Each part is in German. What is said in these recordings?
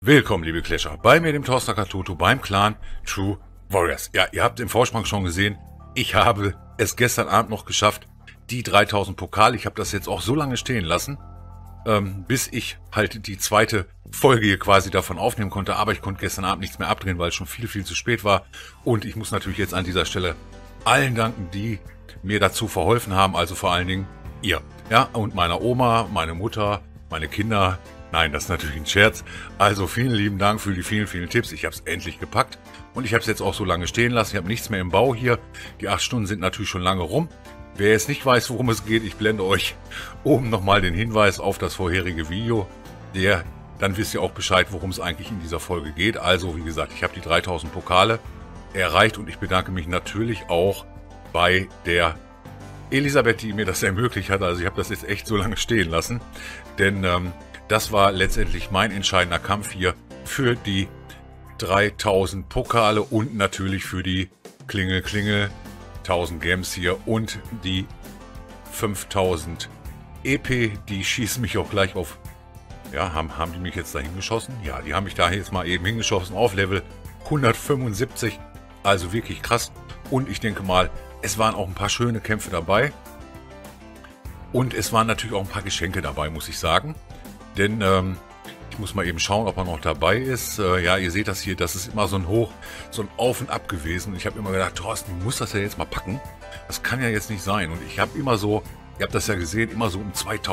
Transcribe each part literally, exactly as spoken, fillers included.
Willkommen, liebe Clasher, bei mir, dem Thorsten Katutu, beim Clan True Warriors. Ja, ihr habt im Vorspann schon gesehen, ich habe es gestern Abend noch geschafft, die dreitausend Pokale, ich habe das jetzt auch so lange stehen lassen, ähm, bis ich halt die zweite Folge hier quasi davon aufnehmen konnte, aber ich konnte gestern Abend nichts mehr abdrehen, weil es schon viel, viel zu spät war. Und ich muss natürlich jetzt an dieser Stelle allen danken, die mir dazu verholfen haben, also vor allen Dingen ihr. Ja, und meiner Oma, meine Mutter, meine Kinder. Nein, das ist natürlich ein Scherz. Also vielen lieben Dank für die vielen, vielen Tipps. Ich habe es endlich gepackt und ich habe es jetzt auch so lange stehen lassen. Ich habe nichts mehr im Bau hier. Die acht Stunden sind natürlich schon lange rum. Wer jetzt nicht weiß, worum es geht, ich blende euch oben nochmal den Hinweis auf das vorherige Video. Der, dann wisst ihr auch Bescheid, worum es eigentlich in dieser Folge geht. Also wie gesagt, ich habe die dreitausend Pokale erreicht und ich bedanke mich natürlich auch bei der Elisabeth, die mir das ermöglicht hat. Also ich habe das jetzt echt so lange stehen lassen, denn ähm, das war letztendlich mein entscheidender Kampf hier für die dreitausend Pokale und natürlich für die Klingel Klingel tausend Gems hier und die fünftausend E P. Die schießen mich auch gleich auf. Ja, haben, haben die mich jetzt dahin geschossen? Ja, die haben mich da jetzt mal eben hingeschossen auf Level hundertfünfundsiebzig. Also wirklich krass. Und ich denke mal, es waren auch ein paar schöne Kämpfe dabei. Und es waren natürlich auch ein paar Geschenke dabei, muss ich sagen. Denn ähm, ich muss mal eben schauen, ob er noch dabei ist. Äh, ja, ihr seht das hier, das ist immer so ein Hoch, so ein Auf und Ab gewesen. Ich habe immer gedacht, Thorsten, du musst das ja jetzt mal packen. Das kann ja jetzt nicht sein. Und ich habe immer so, ihr habt das ja gesehen, immer so um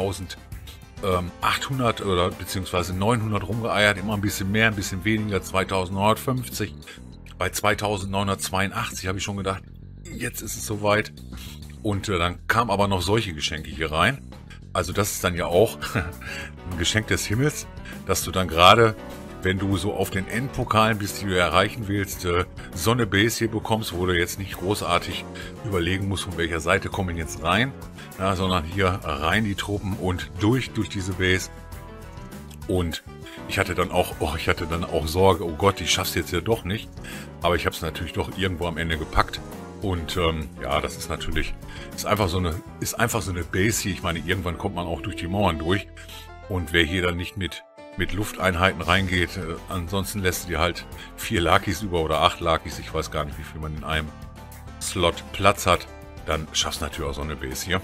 zweitausendachthundert oder beziehungsweise neunhundert rumgeeiert. Immer ein bisschen mehr, ein bisschen weniger, zweitausendneunhundertfünfzig. Bei zweitausendneunhundertzweiundachtzig habe ich schon gedacht, jetzt ist es soweit. Und äh, dann kamen aber noch solche Geschenke hier rein. Also das ist dann ja auch ein Geschenk des Himmels, dass du dann gerade, wenn du so auf den Endpokalen bist, die du erreichen willst, so eine Base hier bekommst, wo du jetzt nicht großartig überlegen musst, von welcher Seite kommen jetzt rein, ja, sondern hier rein die Truppen und durch, durch diese Base. Und ich hatte dann auch, oh, ich hatte dann auch Sorge, oh Gott, ich schaff's jetzt ja doch nicht. Aber ich habe es natürlich doch irgendwo am Ende gepackt. Und ähm, ja, das ist natürlich, ist einfach so eine, ist einfach so eine Base hier. Ich meine, irgendwann kommt man auch durch die Mauern durch. Und wer hier dann nicht mit, mit Lufteinheiten reingeht, äh, ansonsten lässt dir halt vier Lakis über oder acht Lakis. Ich weiß gar nicht, wie viel man in einem Slot Platz hat. Dann schaffst du natürlich auch so eine Base hier.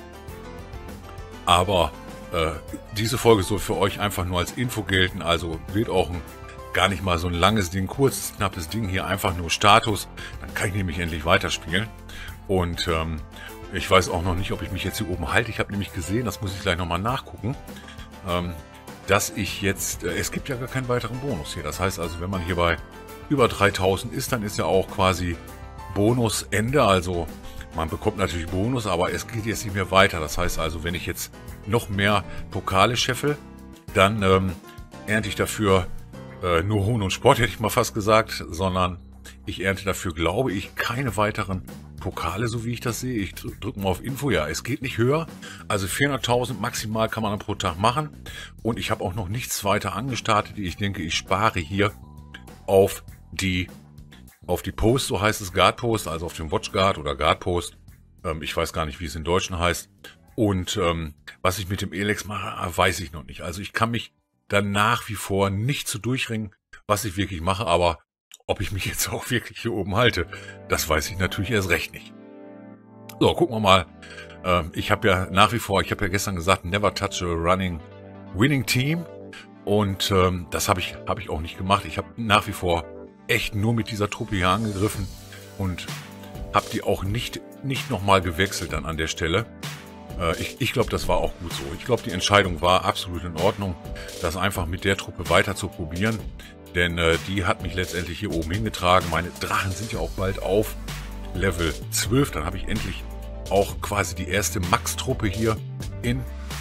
Aber äh, diese Folge soll für euch einfach nur als Info gelten. Also wird auch ein gar nicht mal so ein langes Ding, kurzes, knappes Ding hier, einfach nur Status. Dann kann ich nämlich endlich weiterspielen. Und ähm, ich weiß auch noch nicht, ob ich mich jetzt hier oben halte. Ich habe nämlich gesehen, das muss ich gleich nochmal nachgucken, ähm, dass ich jetzt, äh, es gibt ja gar keinen weiteren Bonus hier. Das heißt also, wenn man hier bei über dreitausend ist, dann ist ja auch quasi Bonusende. Also man bekommt natürlich Bonus, aber es geht jetzt nicht mehr weiter. Das heißt also, wenn ich jetzt noch mehr Pokale scheffel, dann ähm, ernte ich dafür Äh, nur Hohn und Spott, hätte ich mal fast gesagt, sondern ich ernte dafür, glaube ich, keine weiteren Pokale, so wie ich das sehe. Ich drücke drück mal auf Info, ja, es geht nicht höher, also vierhunderttausend maximal kann man pro Tag machen und ich habe auch noch nichts weiter angestartet. Ich denke, ich spare hier auf die auf die Post, so heißt es, Guard Post, also auf den Watch Guard oder Guard Post. Ähm, ich weiß gar nicht, wie es in Deutschen heißt. Und ähm, was ich mit dem Elex mache, weiß ich noch nicht. Also ich kann mich dann nach wie vor nicht zu durchringen, was ich wirklich mache, aber ob ich mich jetzt auch wirklich hier oben halte, das weiß ich natürlich erst recht nicht. So, gucken wir mal. Ähm, ich habe ja nach wie vor, ich habe ja gestern gesagt, never touch a running winning team und ähm, das habe ich, hab ich auch nicht gemacht. Ich habe nach wie vor echt nur mit dieser Truppe hier angegriffen und habe die auch nicht, nicht nochmal gewechselt dann an der Stelle. Ich, ich glaube, das war auch gut so. Ich glaube, die Entscheidung war absolut in Ordnung, das einfach mit der Truppe weiter zu probieren. Denn äh, die hat mich letztendlich hier oben hingetragen. Meine Drachen sind ja auch bald auf Level zwölf. Dann habe ich endlich auch quasi die erste Max-Truppe hier in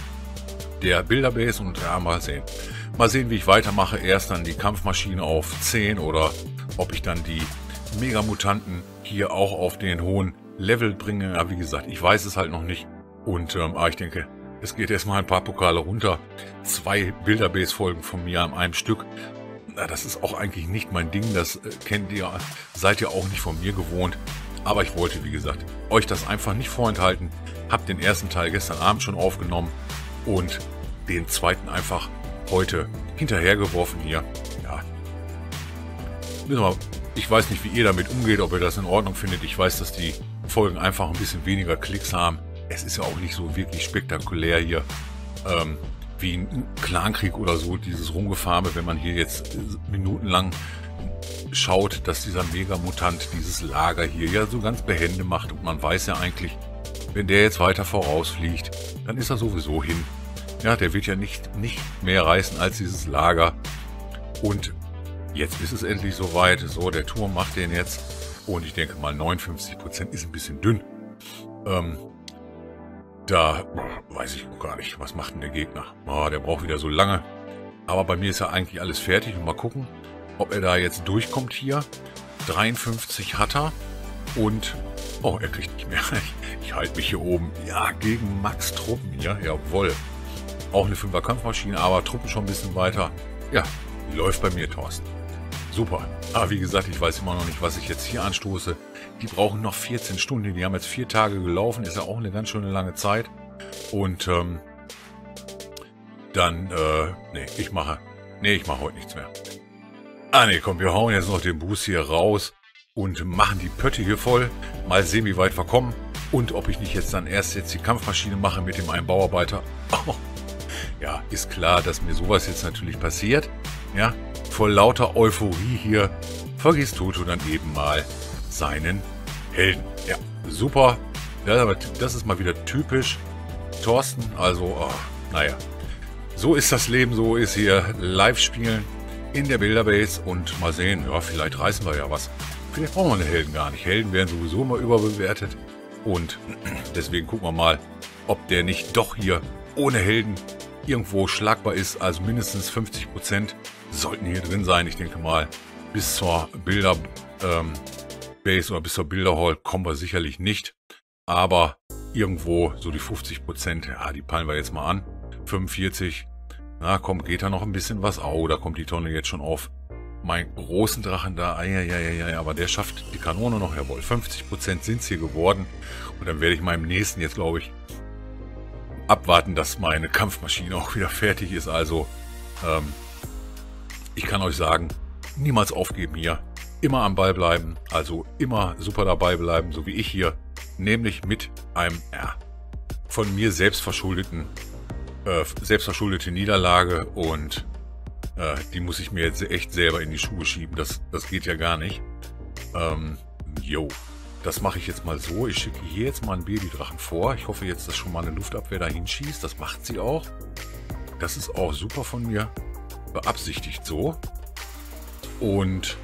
der Bilderbase. Und ja, mal sehen. Mal sehen, wie ich weitermache. Erst dann die Kampfmaschine auf zehn oder ob ich dann die Megamutanten hier auch auf den hohen Level bringe. Ja, wie gesagt, ich weiß es halt noch nicht. Und ähm, ah, ich denke, es geht erstmal ein paar Pokale runter. Zwei Bilderbase-Folgen von mir an einem Stück. Na, das ist auch eigentlich nicht mein Ding. Das äh, kennt ihr, seid ihr auch nicht von mir gewohnt. Aber ich wollte, wie gesagt, euch das einfach nicht vorenthalten. Hab den ersten Teil gestern Abend schon aufgenommen und den zweiten einfach heute hinterhergeworfen hier. Ja, Ich weiß nicht, wie ihr damit umgeht, ob ihr das in Ordnung findet. Ich weiß, dass die Folgen einfach ein bisschen weniger Klicks haben. Es ist ja auch nicht so wirklich spektakulär hier, ähm, wie ein Clankrieg oder so, dieses Rumgefarme, wenn man hier jetzt minutenlang schaut, dass dieser Megamutant dieses Lager hier ja so ganz behende macht. Und man weiß ja eigentlich, wenn der jetzt weiter vorausfliegt, dann ist er sowieso hin. Ja, der wird ja nicht, nicht mehr reißen als dieses Lager. Und jetzt ist es endlich soweit. So, der Turm macht den jetzt. Und ich denke mal, neunundfünfzig Prozent ist ein bisschen dünn. Ähm, da weiß ich gar nicht, was macht denn der Gegner? Oh, der braucht wieder so lange. Aber bei mir ist ja eigentlich alles fertig. Und mal gucken, ob er da jetzt durchkommt hier. dreiundfünfzig hat er. Und, oh, er kriegt nicht mehr. Ich, ich halte mich hier oben. Ja, gegen Max Truppen hier. Jawohl. Auch eine fünfer Kampfmaschine, aber Truppen schon ein bisschen weiter. Ja, läuft bei mir, Thorsten. Super. Aber wie gesagt, ich weiß immer noch nicht, was ich jetzt hier anstoße. Die brauchen noch vierzehn Stunden. Die haben jetzt vier Tage gelaufen. Ist ja auch eine ganz schöne lange Zeit. Und ähm, dann, äh, nee, ich mache, nee, ich mache heute nichts mehr. Ah, nee, komm, wir hauen jetzt noch den Boost hier raus und machen die Pötte hier voll. Mal sehen, wie weit wir kommen. Und ob ich nicht jetzt dann erst jetzt die Kampfmaschine mache mit dem einen Bauarbeiter. Oh, ja, ist klar, dass mir sowas jetzt natürlich passiert. Ja, vor lauter Euphorie hier vergisst Toto dann eben mal seinen Helden. Ja, super. Ja, aber das ist mal wieder typisch Thorsten. Also, oh, naja. So ist das Leben, so ist hier Live-Spielen in der Builderbase. Und mal sehen, ja, vielleicht reißen wir ja was. Vielleicht brauchen wir eine Helden gar nicht. Helden werden sowieso immer überbewertet. Und deswegen gucken wir mal, ob der nicht doch hier ohne Helden irgendwo schlagbar ist. Also mindestens fünfzig Prozent sollten hier drin sein. Ich denke mal, bis zur Bilder ähm, Base oder bis zur Bilderhall kommen wir sicherlich nicht. Aber irgendwo so die fünfzig Prozent, ja, die peilen wir jetzt mal an. fünfundvierzig, na komm, geht da noch ein bisschen was? Oh, da kommt die Tonne jetzt schon auf meinen großen Drachen da. Ja, ja, ja, ja, aber der schafft die Kanone noch, jawohl. fünfzig Prozent sind es hier geworden. Und dann werde ich meinem nächsten jetzt, glaube ich, abwarten, dass meine Kampfmaschine auch wieder fertig ist. Also, ähm, ich kann euch sagen, niemals aufgeben hier. Immer am Ball bleiben. Also immer super dabei bleiben, so wie ich hier. Nämlich mit einem, ja, von mir selbstverschuldeten, äh, selbstverschuldete Niederlage. Und äh, die muss ich mir jetzt echt selber in die Schuhe schieben. Das, das geht ja gar nicht. Ähm, jo. Das mache ich jetzt mal so. Ich schicke hier jetzt mal einen Babydrachen vor. Ich hoffe jetzt, dass schon mal eine Luftabwehr dahin schießt. Das macht sie auch. Das ist auch super von mir beabsichtigt so. Und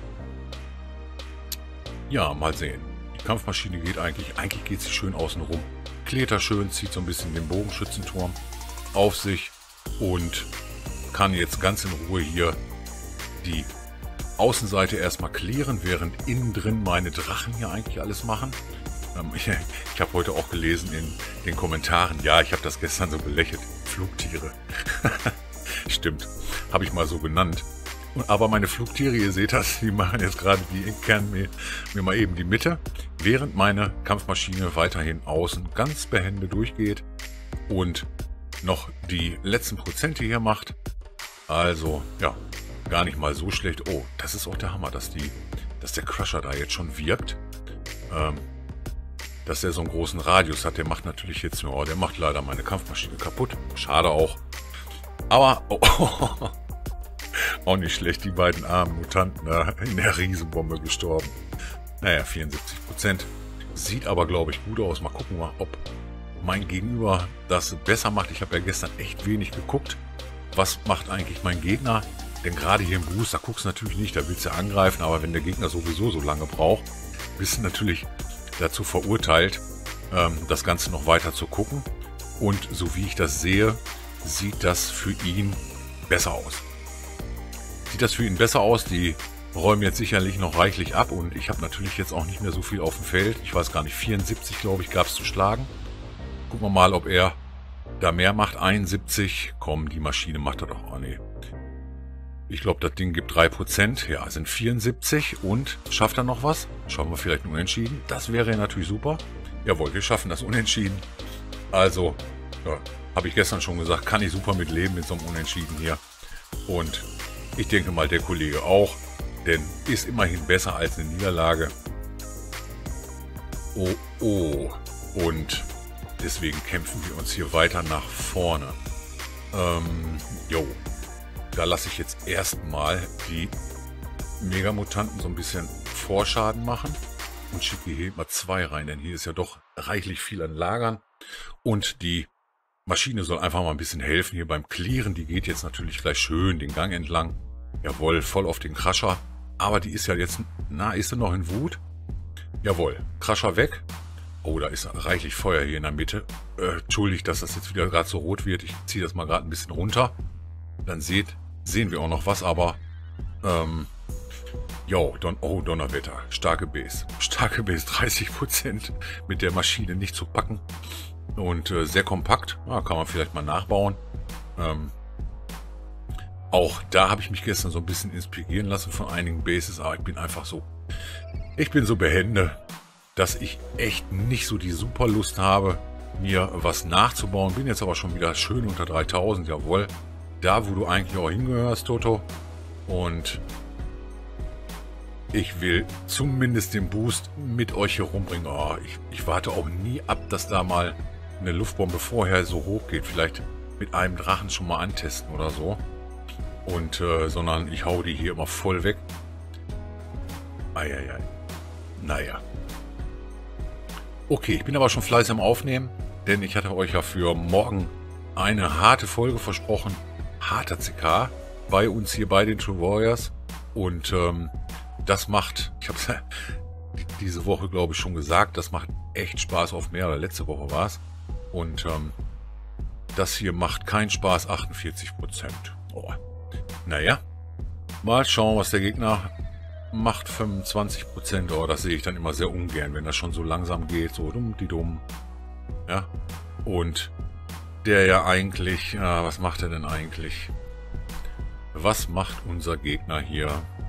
ja, mal sehen. Die Kampfmaschine geht eigentlich, eigentlich geht sie schön außen rum. Kleter schön, zieht so ein bisschen den Bogenschützenturm auf sich und kann jetzt ganz in Ruhe hier die Außenseite erstmal klären, während innen drin meine Drachen hier eigentlich alles machen. Ähm, ich ich habe heute auch gelesen in den Kommentaren, ja, ich habe das gestern so belächelt, Flugtiere. Stimmt, habe ich mal so genannt. Aber meine Flugtiere, ihr seht das, die machen jetzt gerade, die kehren mir, mir mal eben die Mitte, während meine Kampfmaschine weiterhin außen ganz behende durchgeht und noch die letzten Prozente hier macht. Also, ja, gar nicht mal so schlecht. Oh, das ist auch der Hammer, dass, die, dass der Crusher da jetzt schon wirkt. Ähm, dass der so einen großen Radius hat, der macht natürlich jetzt nur, oh, der macht leider meine Kampfmaschine kaputt. Schade auch. Aber, oh, oh, auch nicht schlecht, die beiden armen Mutanten da in der Riesenbombe gestorben. Naja, vierundsiebzig Prozent. Sieht aber, glaube ich, gut aus. Mal gucken, mal, ob mein Gegenüber das besser macht. Ich habe ja gestern echt wenig geguckt. Was macht eigentlich mein Gegner? Denn gerade hier im Boost, da guckst du natürlich nicht, da willst du angreifen. Aber wenn der Gegner sowieso so lange braucht, bist du natürlich dazu verurteilt, das Ganze noch weiter zu gucken. Und so wie ich das sehe, sieht das für ihn besser aus. Sieht das für ihn besser aus? Die räumen jetzt sicherlich noch reichlich ab und ich habe natürlich jetzt auch nicht mehr so viel auf dem Feld. Ich weiß gar nicht, vierundsiebzig glaube ich gab es zu schlagen. Gucken wir mal, ob er da mehr macht. einundsiebzig, komm, die Maschine macht er doch. Oh nee. Ich glaube, das Ding gibt drei Prozent. Ja, sind vierundsiebzig und schafft er noch was? Schauen wir vielleicht ein Unentschieden. Das wäre natürlich super. Jawohl, wir schaffen das Unentschieden. Also, ja, habe ich gestern schon gesagt, kann ich super mit leben mit so einem Unentschieden hier. Und ich denke mal, der Kollege auch. Denn ist immerhin besser als eine Niederlage. Oh, oh. Und deswegen kämpfen wir uns hier weiter nach vorne. Ähm, jo. Da lasse ich jetzt erstmal die Megamutanten so ein bisschen Vorschaden machen und schicke hier mal zwei rein, denn hier ist ja doch reichlich viel an Lagern. Und die Maschine soll einfach mal ein bisschen helfen hier beim Clearen. Die geht jetzt natürlich gleich schön den Gang entlang. Jawohl, voll auf den Crusher. Aber die ist ja jetzt... Na, ist sie noch in Wut? Jawohl, Crusher weg. Oh, da ist reichlich Feuer hier in der Mitte. Äh, entschuldigt, dass das jetzt wieder gerade so rot wird. Ich ziehe das mal gerade ein bisschen runter. Dann seht, sehen wir auch noch was, aber... Ähm, jo, Don, oh, Donnerwetter. Starke Base. Starke Base, dreißig Prozent mit der Maschine nicht zu packen. Und äh, sehr kompakt. Ja, kann man vielleicht mal nachbauen. Ähm, auch da habe ich mich gestern so ein bisschen inspirieren lassen von einigen Bases. Aber ich bin einfach so... Ich bin so behende, dass ich echt nicht so die super Lust habe, mir was nachzubauen. Bin jetzt aber schon wieder schön unter dreitausend. Jawohl. Da, wo du eigentlich auch hingehörst, Toto. Und ich will zumindest den Boost mit euch hier rumbringen. Oh, ich, ich warte auch nie ab, dass da mal eine Luftbombe vorher so hoch geht. Vielleicht mit einem Drachen schon mal antesten oder so. Und, äh, sondern ich hau die hier immer voll weg. Eieiei. Naja. Okay, ich bin aber schon fleißig am Aufnehmen, denn ich hatte euch ja für morgen eine harte Folge versprochen. Harter C K bei uns hier bei den True Warriors. Und ähm, das macht, ich habe es diese Woche glaube ich schon gesagt, das macht echt Spaß auf mehr, oder letzte Woche war es. Und ähm, das hier macht keinen Spaß, achtundvierzig Prozent. Oh. Naja, mal schauen, was der Gegner macht. Fünfundzwanzig Prozent, oh, das sehe ich dann immer sehr ungern, wenn das schon so langsam geht, so dumm, die dumm. Ja, und der ja eigentlich, äh, was macht er denn eigentlich? Was macht unser Gegner hier?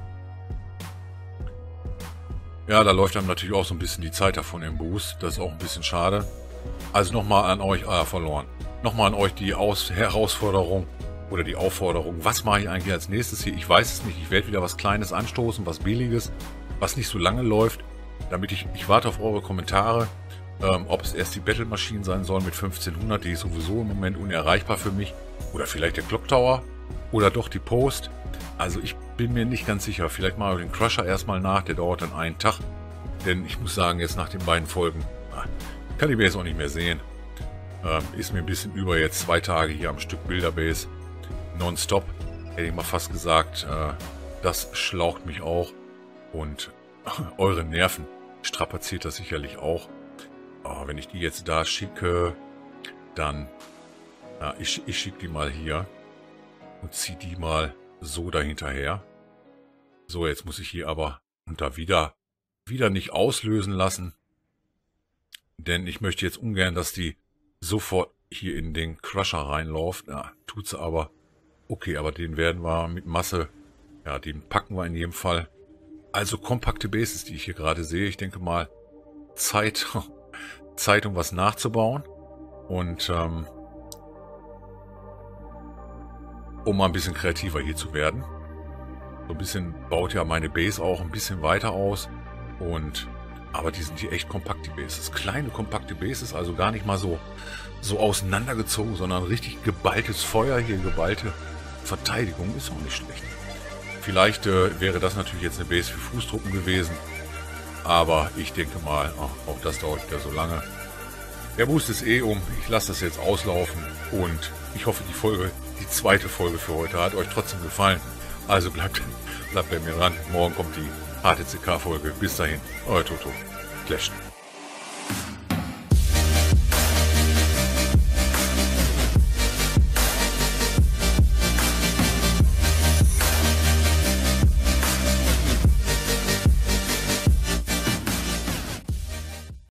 Ja, da läuft einem natürlich auch so ein bisschen die Zeit davon im Boost. Das ist auch ein bisschen schade. Also nochmal an euch, ah, verloren. Nochmal an euch die Aus Herausforderung oder die Aufforderung. Was mache ich eigentlich als nächstes hier? Ich weiß es nicht. Ich werde wieder was Kleines anstoßen, was Billiges, was nicht so lange läuft. Damit ich, ich warte auf eure Kommentare, ähm, ob es erst die Battle-Maschinen sein sollen mit fünfzehnhundert. Die ist sowieso im Moment unerreichbar für mich. Oder vielleicht der Clock Tower. Oder doch die Post. Also ich bin mir nicht ganz sicher. Vielleicht mal den Crusher erstmal nach. Der dauert dann einen Tag. Denn ich muss sagen, jetzt nach den beiden Folgen kann die Base auch nicht mehr sehen. Ähm, ist mir ein bisschen über jetzt zwei Tage hier am Stück Bilderbase. Nonstop. Hätte ich mal fast gesagt. Äh, das schlaucht mich auch. Und eure Nerven strapaziert das sicherlich auch. Aber wenn ich die jetzt da schicke, dann... Ja, ich, ich schicke die mal hier. Und ziehe die mal so dahinterher. So, jetzt muss ich hier aber unter wieder, wieder nicht auslösen lassen. Denn ich möchte jetzt ungern, dass die sofort hier in den Crusher reinläuft. Ja, tut sie aber. Okay, aber den werden wir mit Masse, ja, den packen wir in jedem Fall. Also kompakte Bases, die ich hier gerade sehe. Ich denke mal, Zeit, Zeit, um was nachzubauen. Und, ähm, um mal ein bisschen kreativer hier zu werden. So ein bisschen baut ja meine Base auch ein bisschen weiter aus. Und aber die sind hier echt kompakt, die Bases. Kleine, kompakte Bases, also gar nicht mal so, so auseinandergezogen, sondern richtig geballtes Feuer hier, geballte Verteidigung ist auch nicht schlecht. Vielleicht äh, wäre das natürlich jetzt eine Base für Fußtruppen gewesen. Aber ich denke mal, ach, auch das dauert wieder so lange. Der Boost ist eh um. Ich lasse das jetzt auslaufen. Und ich hoffe, die Folge, die zweite Folge für heute hat euch trotzdem gefallen. Also bleibt, bleibt bei mir dran. Morgen kommt die harte C K-Folge. Bis dahin, euer Toto. Clashen.